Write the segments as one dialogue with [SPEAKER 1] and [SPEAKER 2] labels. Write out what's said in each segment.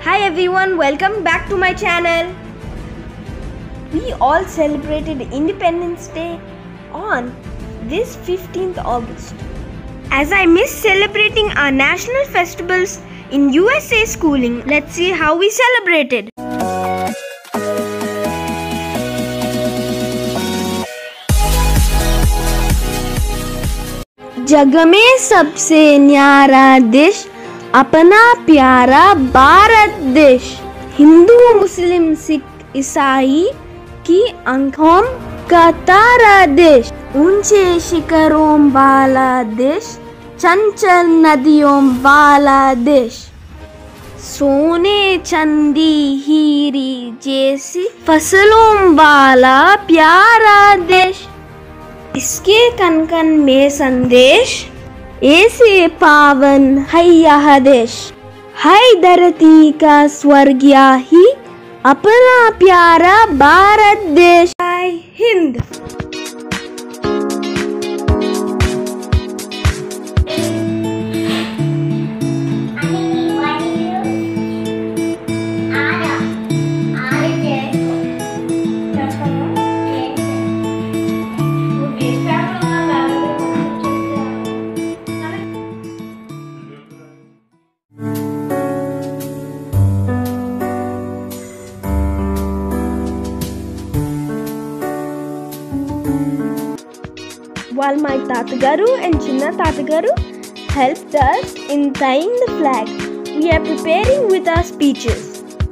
[SPEAKER 1] Hi everyone, welcome back to my channel. We all celebrated Independence Day on this 15th August. As I miss celebrating our national festivals in USA schooling, let's see how we celebrated. जग में सबसे न्यारा देश अपना प्यारा भारत देश। हिंदू मुस्लिम सिख ईसाई की आंखों का तारा देश। ऊंचे शिखरों वाला देश, चंचल नदियों वाला देश। सोने चांदी हीरे जैसी फसलों वाला प्यारा देश। इसके कन कन में संदेश, ऐसे पावन है यह देश। है धरती का स्वर्ग ही अपना प्यारा भारत देश। जय Hind. While my Tatagaru and Chinna Tatagaru helped us in tying the flag, we are preparing with our speeches.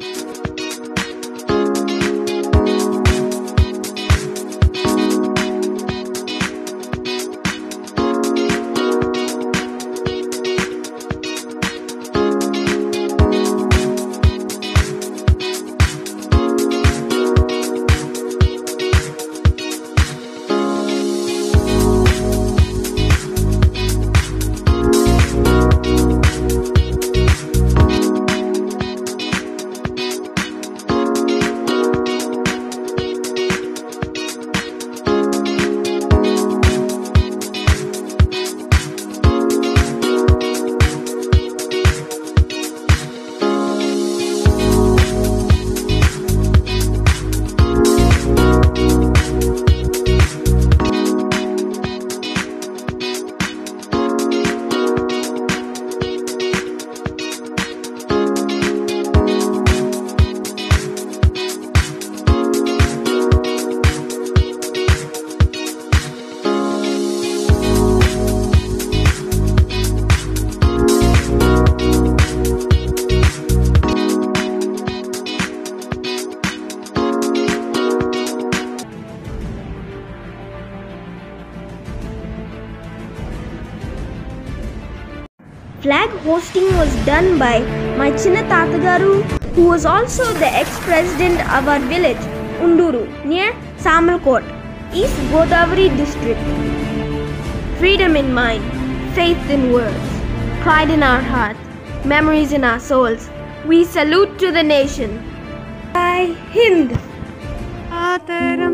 [SPEAKER 1] Flag hosting was done by my Chinna Tatagaru, who was also the ex-president of our village, Unduru, near Samalkot, East Godavari district. Freedom in mind, faith in words, pride in our hearts, memories in our souls. We salute to the nation. Jai Hind.
[SPEAKER 2] Mataram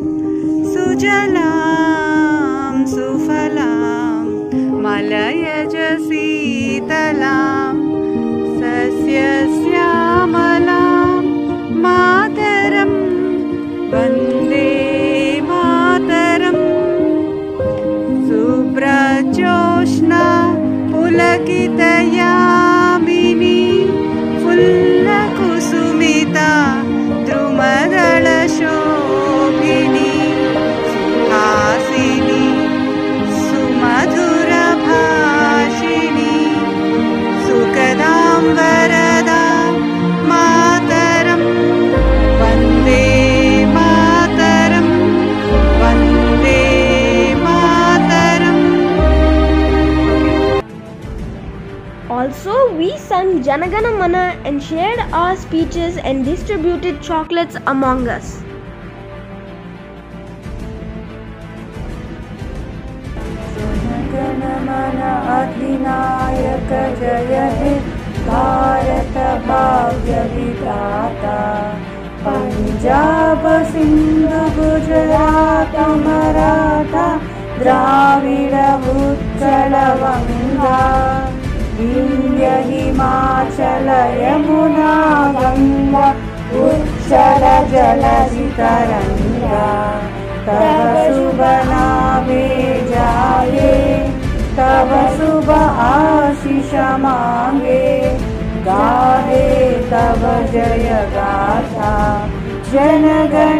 [SPEAKER 2] sujalam sufalam malayaj सीतलां सस्यश्यामलां मातरं वन्दे मातरं। शुभ्रजोत्स्ना पुलकितयामिनी फुल्लकुसुमिता द्रुमदलशोभिनी सुहासिनी सुमधुरभाषिणी सुखदां वरदां मातरं वन्दे मातरं वन्दे मातरं।
[SPEAKER 1] Also, we sung Janagana Mana and shared our speeches and distributed chocolates among us.
[SPEAKER 2] Jana Gana Mana अधिनायक जय हे भारत भाग्य विधाता। पंजाब सिंधु गुजरात मराठा द्राविड़ उत्कल वंगा। विंध्य हिमाचल यमुना गंगा उच्चल जलधितरंगा तव शुभ नामे जागे तव शुभ आशीष मांगे गाहे तव जय गाथा जन गण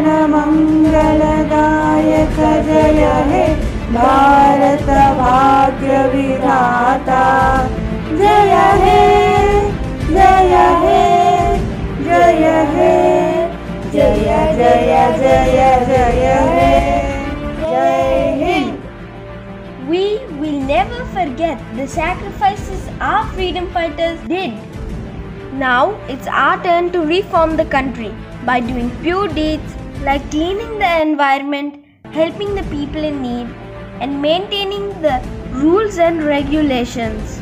[SPEAKER 2] मंगलदायक जय हे भारत भाग्य विधाता जय हे जय हे जय हे जय जय जय जय हे जय Hind.
[SPEAKER 1] We will never forget the sacrifices our freedom fighters did. Now it's our turn to reform the country by doing pure deeds like cleaning the environment, helping the people in need, and maintaining the rules and regulations.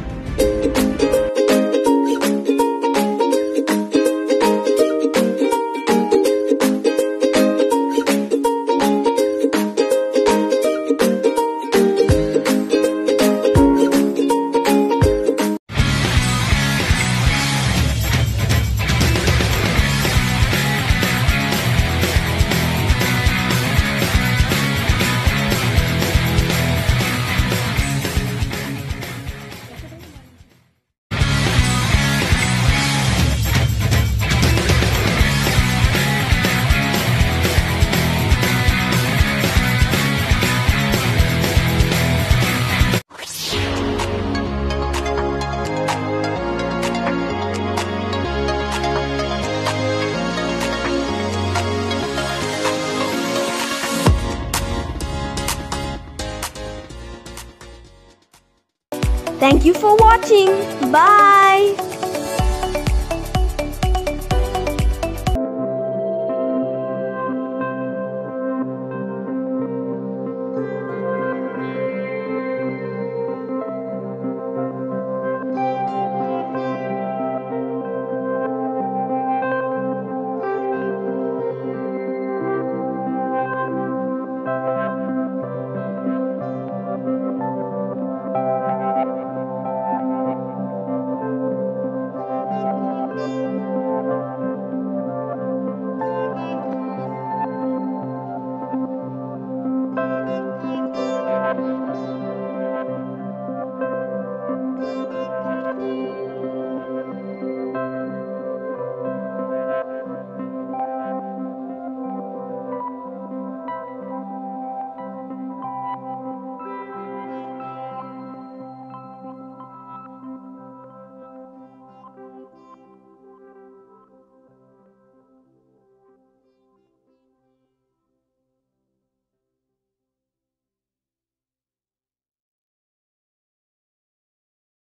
[SPEAKER 1] Thank you for watching. Bye.